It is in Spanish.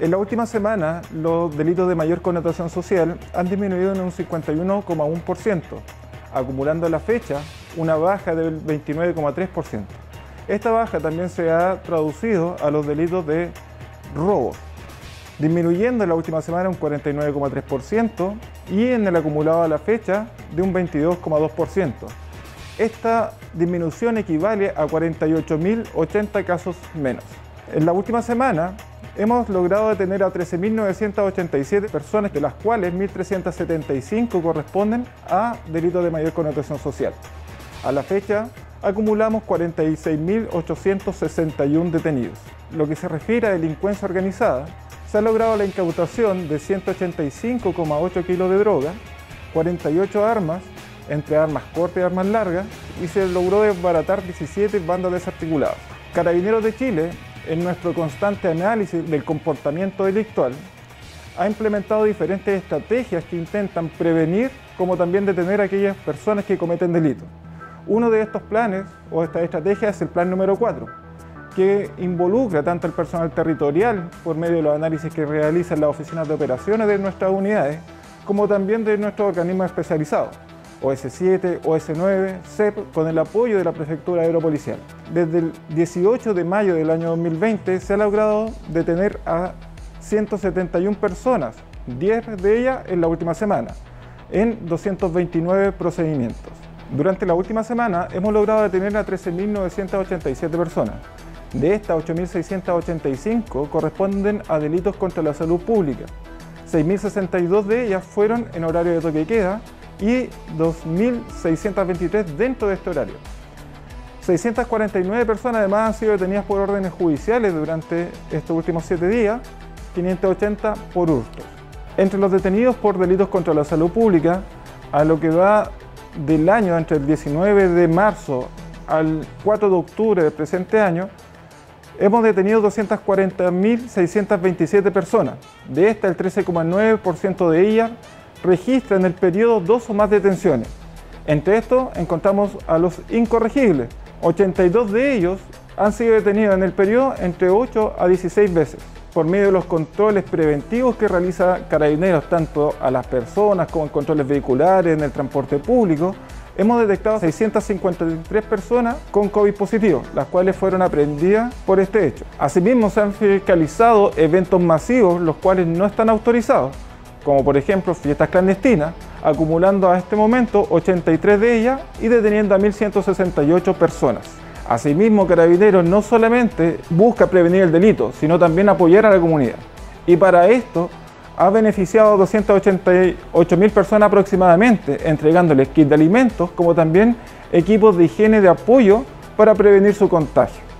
En la última semana, los delitos de mayor connotación social han disminuido en un 51,1%, acumulando a la fecha una baja del 29,3%. Esta baja también se ha traducido a los delitos de robo, disminuyendo en la última semana un 49,3% y en el acumulado a la fecha de un 22,2%. Esta disminución equivale a 48.080 casos menos. En la última semana hemos logrado detener a 13.987 personas, de las cuales 1.375 corresponden a delitos de mayor connotación social. A la fecha acumulamos 46.861 detenidos. Lo que se refiere a delincuencia organizada, se ha logrado la incautación de 185,8 kilos de droga, 48 armas, entre armas cortas y armas largas, y se logró desbaratar 17 bandas desarticuladas. Carabineros de Chile, en nuestro constante análisis del comportamiento delictual, ha implementado diferentes estrategias que intentan prevenir como también detener a aquellas personas que cometen delitos. Uno de estos planes o estas estrategias es el plan número 4, que involucra tanto al personal territorial por medio de los análisis que realizan las oficinas de operaciones de nuestras unidades, como también de nuestros organismos especializados, OS7, OS9, CEP, con el apoyo de la Prefectura Aeropolicial. Desde el 18 de mayo del año 2020 se ha logrado detener a 171 personas, 10 de ellas en la última semana, en 229 procedimientos. Durante la última semana hemos logrado detener a 13.987 personas. De estas, 8.685 corresponden a delitos contra la salud pública. 6.062 de ellas fueron en horario de toque de queda y 2.623 dentro de este horario. 649 personas además han sido detenidas por órdenes judiciales durante estos últimos 7 días, 580 por hurtos. Entre los detenidos por delitos contra la salud pública, a lo que va del año entre el 19 de marzo al 4 de octubre del presente año, hemos detenido 240.627 personas. De estas, el 13,9% de ellas registra en el periodo 2 o más detenciones. Entre estos encontramos a los incorregibles. 82 de ellos han sido detenidos en el periodo entre 8 a 16 veces. Por medio de los controles preventivos que realiza Carabineros, tanto a las personas como en controles vehiculares, en el transporte público, hemos detectado 653 personas con COVID positivo, las cuales fueron aprehendidas por este hecho. Asimismo, se han fiscalizado eventos masivos, los cuales no están autorizados, como por ejemplo fiestas clandestinas, acumulando a este momento 83 de ellas y deteniendo a 1.168 personas. Asimismo, Carabineros no solamente busca prevenir el delito, sino también apoyar a la comunidad. Y para esto ha beneficiado a 288.000 personas aproximadamente, entregándoles kits de alimentos como también equipos de higiene de apoyo para prevenir su contagio.